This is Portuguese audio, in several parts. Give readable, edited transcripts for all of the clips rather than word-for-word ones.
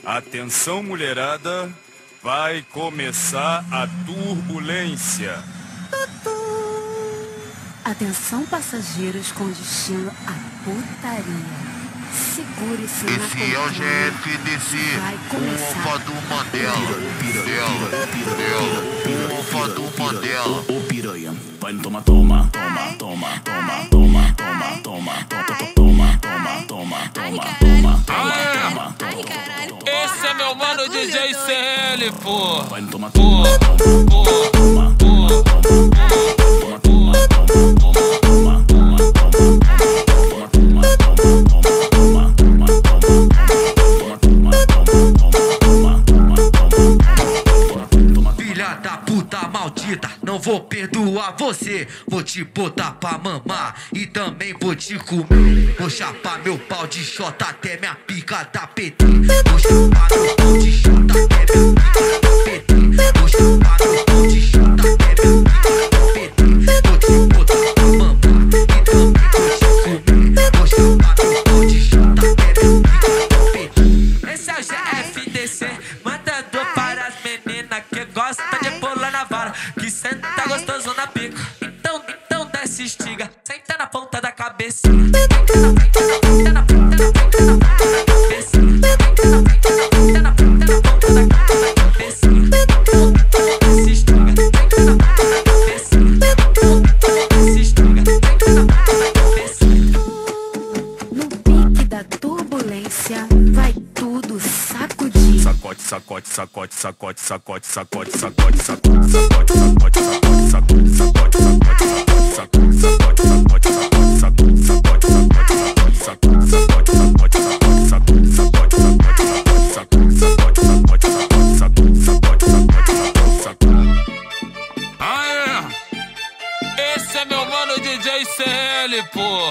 Atenção, mulherada, vai começar a turbulência. Atenção, passageiros com destino à putaria. Segure-se na poltrona. Esse é o GFDC, o Alfa do Mandela. O Alfa do Mandela. Ô piranha, vai no toma, toma, toma, toma, toma, toma, toma, toma, toma, toma, toma, toma, toma, toma. Esse é meu mano DJ CL, pô. Vai no toma, toma, toma, toma, toma, maldita, não vou perdoar você. Vou te botar pra mamar e também vou te comer. Vou chapar meu pau de xota até minha pica da PT. Vou chapar meu pau de xota até minha pica da PT. Vou chapar meu pau de xota até minha pica da PT. Vou te botar pra mamar e também vou te comer. Vou chapar meu pau de xota até minha pica da PT. Esse é o GFDC, mandando para as meninas que gostam de pular na vara, que senta gostoso na pica. Então desce estiga, senta na ponta da cabeça. Senta na ponta da cabeça. Senta na ponta da cabeça. Desce estiga, senta na ponta da cabeça. Desce estiga, senta na ponta da cabeça. No pique da turbulência, vai tudo sacudir. Sacode, sacode, sacode, sacode, sacode, sacode, sacode, sacode, sacode, sacode, sacode, sacode, sacode, Esse é meu mano DJ CL, pô.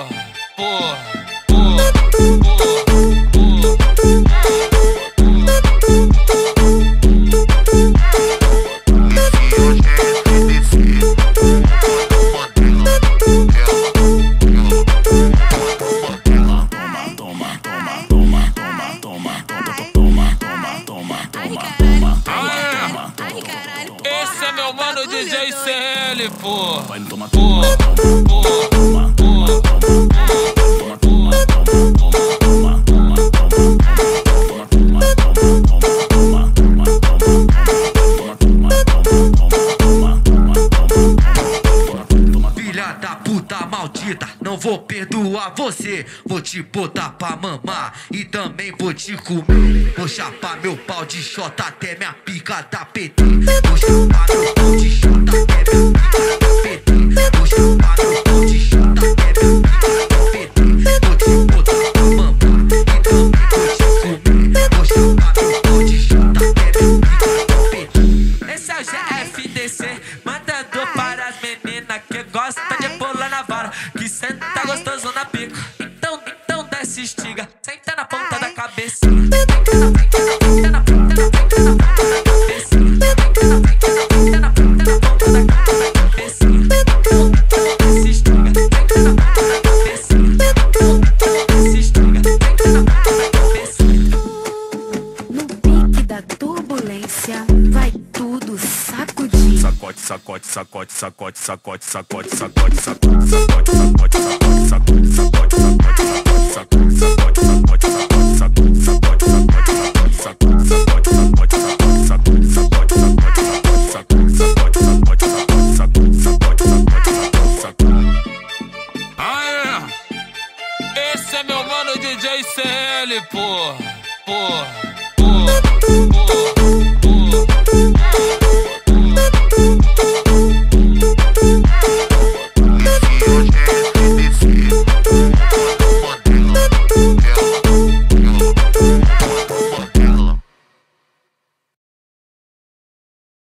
Esse é meu mano DJ CL, pô. vai no toma, toma, toma, toma, toma, toma, Filha da puta maldita, não vou perdoar você. Vou te botar pra mamar e também vou te comer. Vou chapar meu pau de xota até minha pica da PT. Vou chapar meu pau de xota até minha pica da PT. Vou chapar meu pau de xota até minha pica da PT. Vou te botar pra mamar e também vou te comer. Vou chapar meu pau de xota até minha pica da PT. Esse é o GFDC, mandando para as meninas que gostam de pular na vara, que senta gostoso na pica. Então desce estiga, senta na ponta da cabeça. Senta na ponta da cabeça. Senta na ponta da cabeça. Desce estiga, senta na ponta da cabeça. Desce estiga, senta na ponta da cabeça. No pique da turbulência, vai tudo sacudir. sacode, sacode, sacode, sacode, sacode, sacode, sacode, sacode, sacode, sacode, sacode, sacode, sacode, Esse é meu mano DJ CL, pô.